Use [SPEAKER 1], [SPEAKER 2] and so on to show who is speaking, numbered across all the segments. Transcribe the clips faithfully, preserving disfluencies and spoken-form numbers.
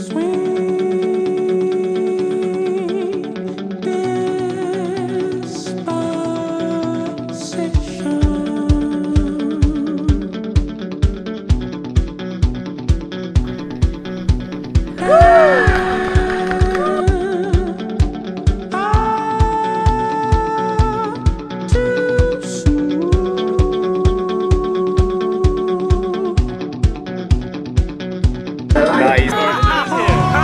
[SPEAKER 1] Nice.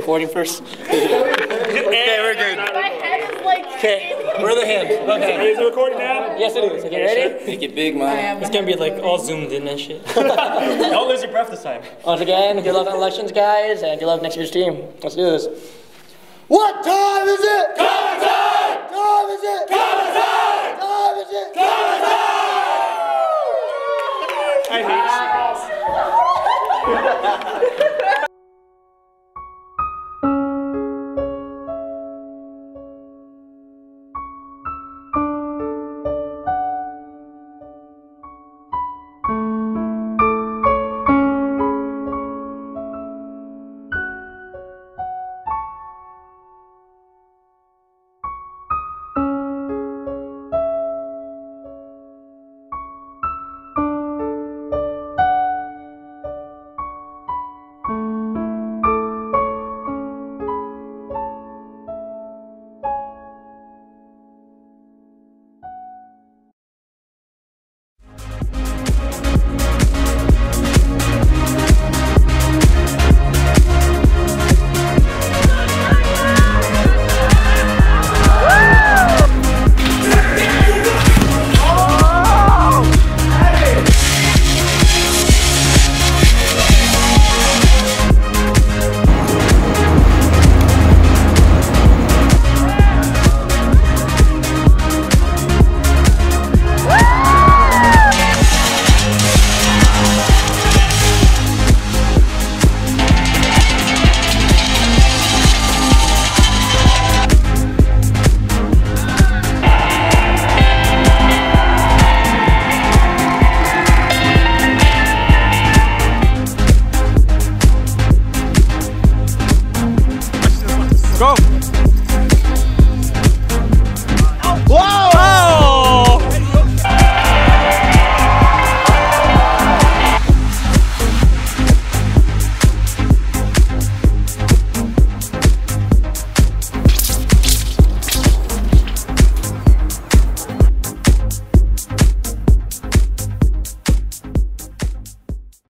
[SPEAKER 1] recording first? Okay, we're good.
[SPEAKER 2] My head is like.
[SPEAKER 1] Okay, where are the hands? Okay.
[SPEAKER 3] Is it recording now?
[SPEAKER 1] Yes, it is. Okay, ready?
[SPEAKER 4] Make it big, man.
[SPEAKER 1] It's gonna be like all zoomed in and shit.
[SPEAKER 3] Don't lose your breath this time.
[SPEAKER 1] Once again, good luck on elections, guys, and good luck next year's team. Let's do this. What time is it? Cover time! Time is it? Cover time! Time is it? Cover time!
[SPEAKER 3] I hate you.